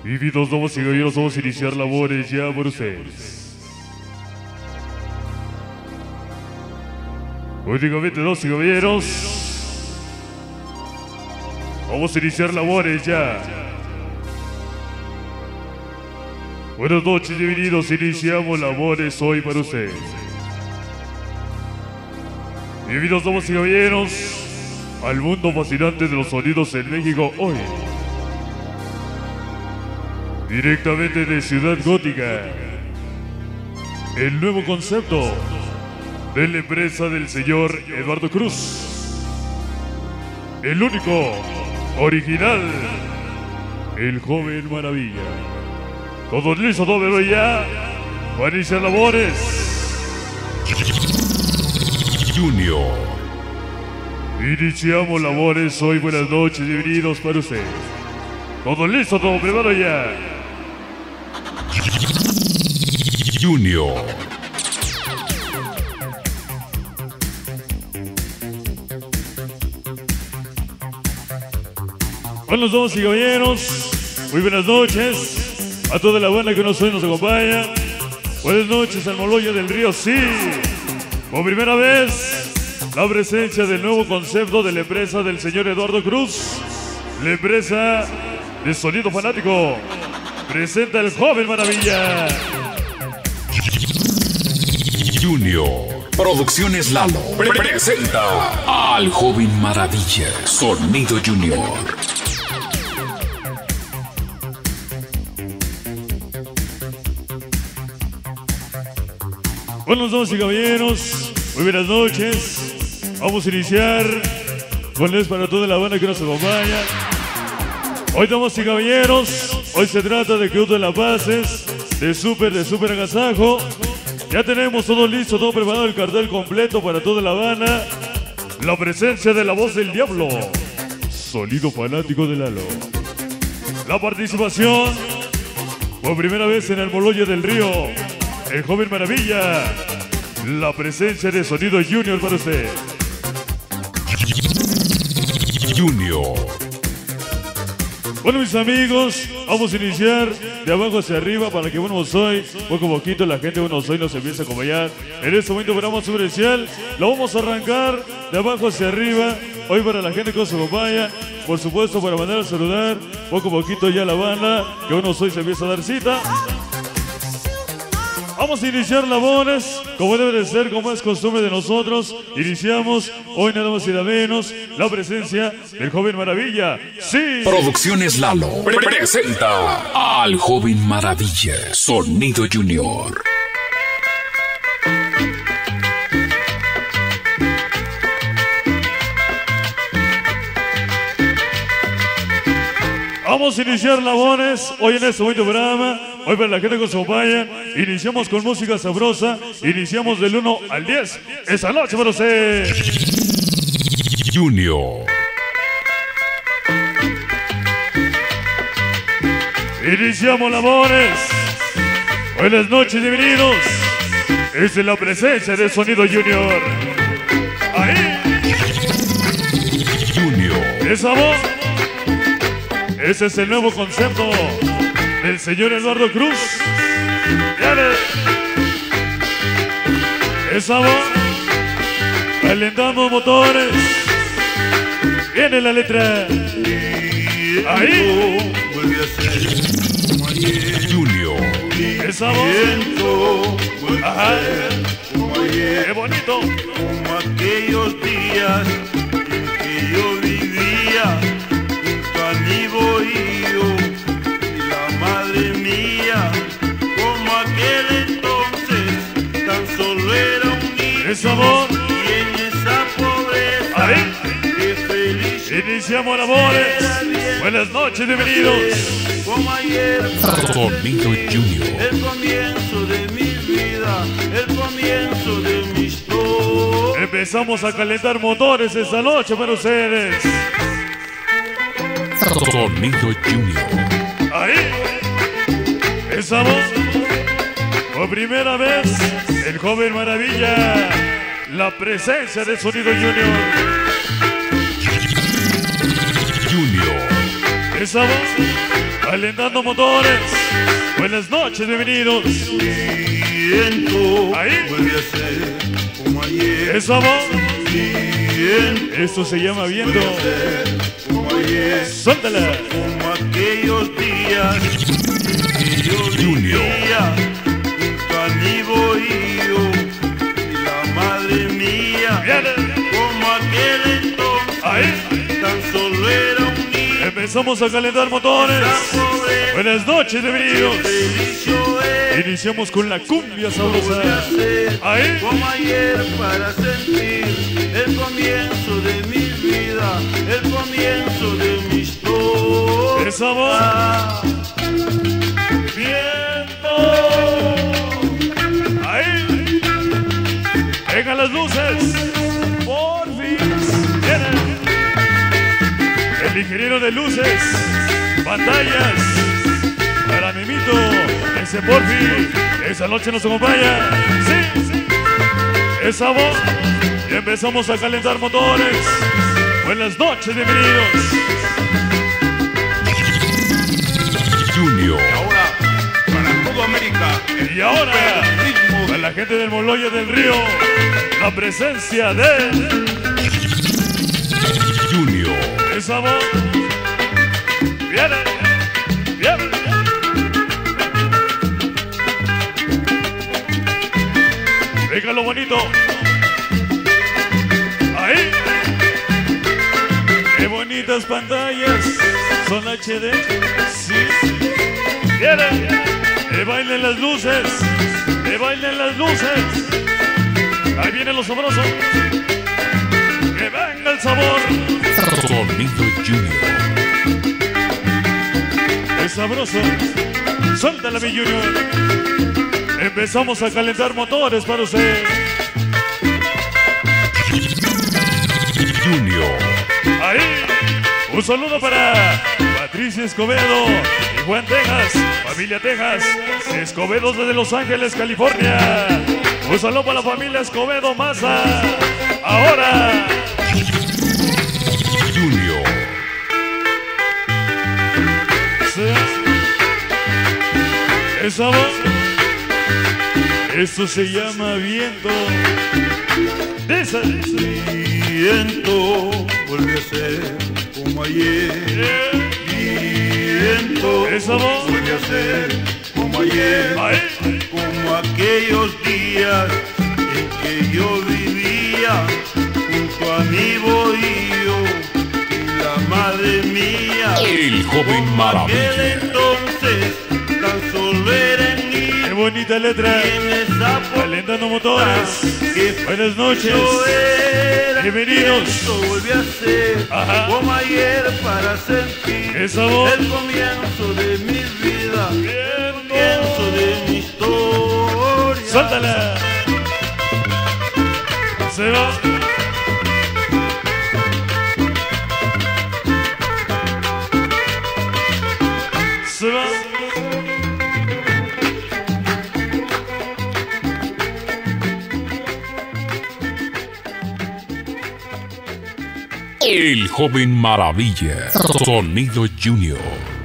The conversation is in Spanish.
Vividos damas y caballeros, vamos a iniciar labores ya por ustedes. Únicamente, damas y caballeros, vamos a iniciar labores ya. Buenas noches, bienvenidos. Iniciamos labores hoy para ustedes. Bienvenidos, damas y caballeros, al mundo fascinante de los sonidos en México hoy. Directamente de Ciudad Gótica, el nuevo concepto de la empresa del señor Eduardo Cruz. El único, original, el joven maravilla. Todo listo, todo ya. Para iniciar labores. Junior. Iniciamos labores hoy. Buenas noches, bienvenidos para ustedes. Todo listo, todo preparado ya. Junior. Buenas damas y caballeros, muy buenas noches a toda la banda que nos hoy nos acompaña. Buenas noches al Moloyo del Río, sí. Por primera vez, la presencia del nuevo concepto de la empresa del señor Eduardo Cruz. La empresa de sonido fanático presenta el joven maravilla. Junior. Producciones Lalo presenta al joven maravilla. Sonido Junior. Buenas damas y caballeros, muy buenas noches. Vamos a iniciar con les para toda la banda que nos acompaña. Hoy, damas y caballeros, hoy se trata de que de las bases, de súper agasajo. Ya tenemos todo listo, todo preparado, el cartel completo para toda la banda. La presencia de la voz del diablo, sonido fanático de Lalo. La participación, por primera vez en el Moloyo del Río, el joven maravilla. La presencia de sonido Junior para usted. Junior. Bueno, mis amigos, vamos a iniciar de abajo hacia arriba para que, bueno, hoy, poco a poquito, la gente, bueno, hoy nos empiece a acompañar. En este momento, programa especial, lo vamos a arrancar de abajo hacia arriba. Hoy para la gente que nos acompaña, por supuesto, para mandar a saludar, poco a poquito ya la banda, que, bueno, hoy se empieza a dar cita. Vamos a iniciar labores, como debe de ser, como es costumbre de nosotros. Iniciamos, hoy nada más y nada menos, la presencia del joven maravilla. ¡Sí! Producciones Lalo presenta al joven maravilla. Sonido Junior. Vamos a iniciar labores hoy en este bonito programa. Hoy para la gente que nos acompaña, iniciamos con música sabrosa. Iniciamos del 1 al 10. Esa noche para usted. Junior. Iniciamos labores. Buenas noches, bienvenidos. Esta es la presencia de Sonido Junior. Ahí. Junior. Esa voz. Ese es el nuevo concepto del señor Eduardo Cruz. ¡Viene! Esa voz. Calentamos motores. Viene la letra. Ahí. Junior. Esa voz. Ajá. ¡Qué bonito! Como aquellos días en que yo vivía junto a mi bohío y la madre mía, como aquel entonces tan solo era un niño. ¡Esa voz! Y en esa pobreza, Ahí. qué feliz. Iniciamos labores. Buenas noches, bienvenidos. Como ayer, Sonido Junior. el comienzo de mi vida, el comienzo de mi historia. Empezamos a calentar motores esta noche para ustedes. Sonido Junior. Ahí. Esa voz. Por primera vez, el joven maravilla. La presencia de Sonido Junior. Junior. Esa voz. Calentando motores. Buenas noches, bienvenidos. Viento Ahí. vuelve a ser como ayer. ¿Es amor? Viento Esto se llama viento. vuelve a ser como ayer. Suéltala. Como aquellos días que yo Junior. vivía junto a mi bohío y la madre mía. Viene. Como aquel entonces Ahí. tan solo era un niño. Empezamos a calentar motores. Buenas noches, bienvenidos. Felicio es Iniciamos con la cumbia volver a sabrosa. ser Ahí. como ayer para sentir el comienzo de mi vida, el comienzo de mi historia. Es amor. Viento. Ahí. Vengan las luces. Por fin. Viene. El ingeniero de luces. Pantallas. Para Mimito. Ese Porfi. Esa noche nos acompaña. Sí, sí. Es amor. Y empezamos a calentar motores. Buenas noches, bienvenidos. Junior. Ahora, para toda América, Y ahora, ritmo para la gente del Moloya del Río, la presencia de Junior. esa voz. Viene, viene. Venga lo bonito. Ahí. Qué bonitas pantallas. Son HD. Sí. Viene. Que bailen las luces. Que bailen las luces. Ahí vienen los sabrosos. Que venga el sabor. Sonido Junior. Es sabroso. Suéltala, mi Junior. Empezamos a calentar motores para usted. Junior. Ahí. Un saludo para Patricia Escobedo y Juan Texas, familia Texas, Escobedo desde Los Ángeles, California. Un saludo para la familia Escobedo Maza. Ahora. Junior. Esa voz. Esto se llama viento. De esa. viento vuelve a ser como ayer. Viento Esa voz. vuelve a ser como ayer. Ahí. Como aquellos días en que yo vivía junto a mi bohío y la madre mía. El joven Aquel maravilla. entonces tan solo era niño. Qué bonita letra. En esa Calentando motores. que Buenas noches. yo era. Bienvenidos. Viento vuelve a ser Ajá. como ayer para sentir Esa voz. el comienzo de mi vida, el Viento. comienzo de mi historia. Suéltala. Se va. Se va. El joven maravilla. Sonido Junior.